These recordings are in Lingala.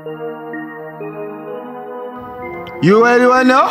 You ready now?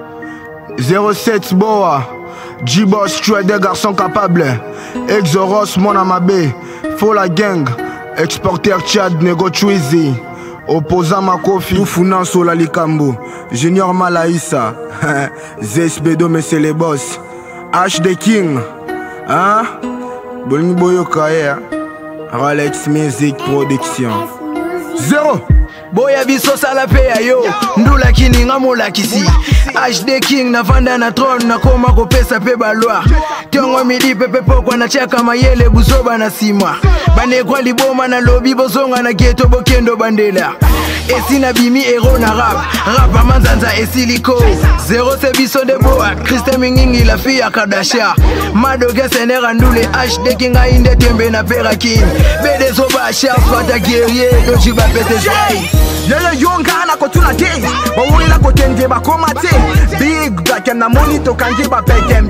07 Boa, J-Boss, tu es des garçons capables. Exoros, mon amabé, faut la gang. Exporter Tchad, Nego Chouizi. Opposant Makofi, Toufounan Sola Likambo. Junior Malaïsa, ZSBdo, mais c'est les boss. HD King, hein? Bolni Boyoka, Rolex Music Production. 0. Boya biso sala pe yo ndula kini ngamola kisi HD King na vanda na throne na koma kopesa pe balwa tiongo midi pepe pokwa na chaka mayele buzoba na simwa bane kwa liboma na lobi bozonga na geto bokendo bandela esina bimi ero na rap manzanza esiliko zero se biso de boa Christian Mingingi la fille ya Kardashian madoga senera ndule HD King ainde tembe na pera king bede soba chef pata guerrier doji ba pete zai Yeye yonga na kotuna te Bawuri la kotende ba komate Big black and na money to kanji ba peken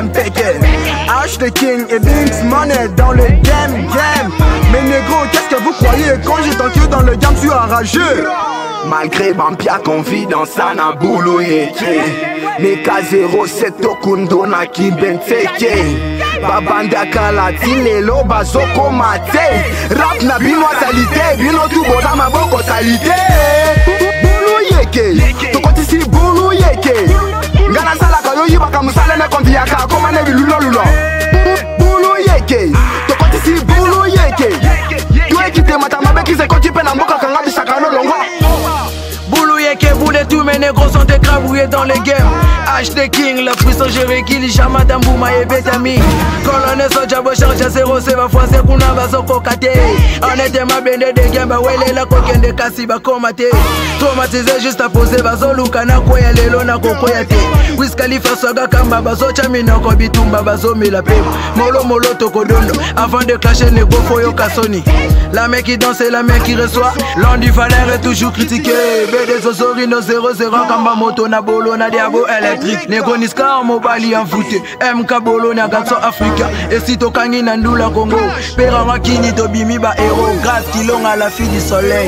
HD King et Binks money dans le game Mais négro qu'est-ce que vous croyez Quand j'ai tanké dans le game tu es enragé Malgré Bampia confiance na boulou yeke Neka 07 Tokundo na kibenteke Babanda kalati lelo bazoko mate Rap na bino salite Bino tu boda maboko salite Boulou yeke Tokotisi boulou yeke Ngana sala kayo yibaka musale me konviaka Komane bilulo lulo Boulou yeke Tokotisi boulou yeke Tue kite matamabe kise kochipe na mboka kangabi sakano longo Boulou yeke boule tous mes négros sont écrabouillés dans les games HD King, la puissance gérée qui lit Chamada Mbouma et Betami Colonel Soja Bocharge à 0 c'est ma fois c'est qu'on a va soko kate On était ma bende de game bah ouais la coquine de kassi bah komate Traumatisé juste à poser bazo lukana koya lelo na kokoyate Wiz Khalifa soga kamba bazo chamina ko bitumba bazo mila pe Molo tokodondo avant de clasher nego foyo kasoni La mec qui danse et la mec qui reçoit L'on du Valère est toujours critiqué BD Zosorino 00 Kamba moto na bolo na diabo électrique Nego niska en mobali en foot MK bolo na gatso Africa Et si to kangi na ndula Congo Pera wakini to bimi ba héros Grâce qui l'ont à la fille du soleil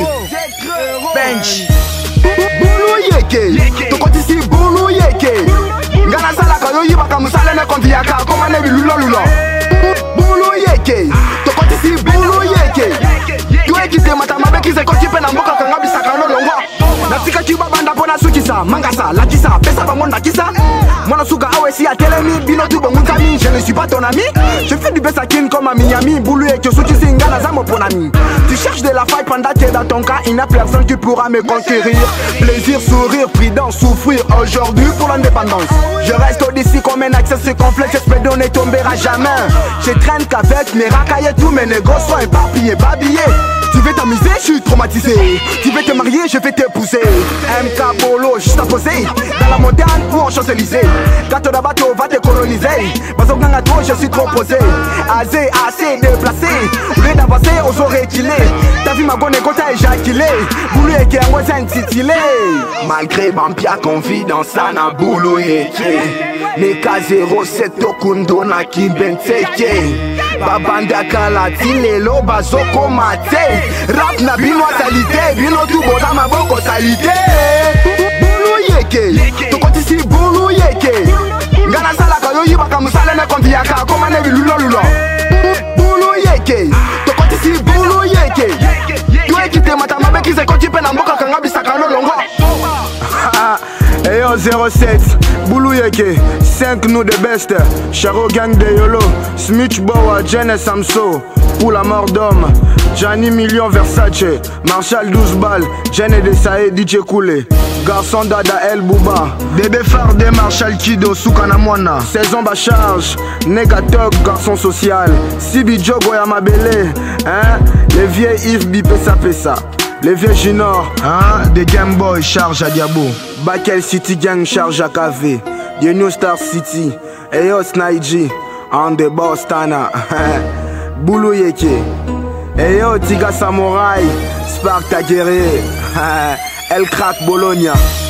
Bench Boulou yeke Tokotisi boulou yeke Ngana sala kayo yibaka musale me konviaka Komane bilulo lulo Boulou yeke Tokotisi boulou yeke Tue kite matamabe kise kochipe na mboka kangabi sakano longo Natika kiba banda pona sukisa Mangasa, lakisa, pesa bamonda kisa Mwana suga awesi ya telemi Bino tu bonguntami, je ne suis pas ton ami Je fais du besakin comme à Miami Boulou et Kyosuki Singana Zamo Ponami Tu cherches de la faille pendant que dans ton cas Il n'y a personne qui pourra me conquérir Plaisir, sourire, prudence, souffrir Aujourd'hui pour l'indépendance Je reste au-dessus comme un accès ce complexe J'espère ne tombera jamais Je traîne qu'avec mes racailles Tous mes négos sont éparpillés, babillés Tu veux t'amuser, je suis traumatisé Tu veux te marier, je vais t'épouser MK Bolo, juste à poser Dans la montagne ou en Champs-Élysées Gâteau d'abateau va te coloniser Bazoganga trop, je suis trop posé Azé, assez déplacé Rien d'avancer, aux oreilles kilé T'as vu ma bonne égo, t'as éjaculé Boulou et qui a un titilé Malgré Bampia confidence, na boulou et qui Neka 07 Tokundo na kibenteke Babanda kalati lelo bazoko mate Rap na bino salite Bino tu boda maboko salite Boulou yeke Tokotisi boulou yeke Ngana sala kayo yibaka musale me konviaka Komane bilulo lulo Boulou yeke Tokotisi boulou yeke Tue kite matamabe kise kochipe na mboka kangabi sakano longo Eyo 07 Boulou yeke 5 nous de best Charo gang de Yolo Smith Boa Jenny Samso Pour la mort d'homme Gianni Million Versace Marshall 12 balles Jenny Desae DJ Koulé Garçon Dada El Bouba Bébé Farde Marshall Kido Soukana Mwana Saison Bacharge Negatog Garçon social Sibi Jogo Yamabele Hein Les vieilles Yves Bipesa Pesa Les vieux Junior hein des Game Boy charge à Diabo Bakel City Gang charge à KV The New Star City Eyo Snaiji On the Bostana Boulou yeke Eyo Tiga Samurai Sparta Guerrier El Crack Bologna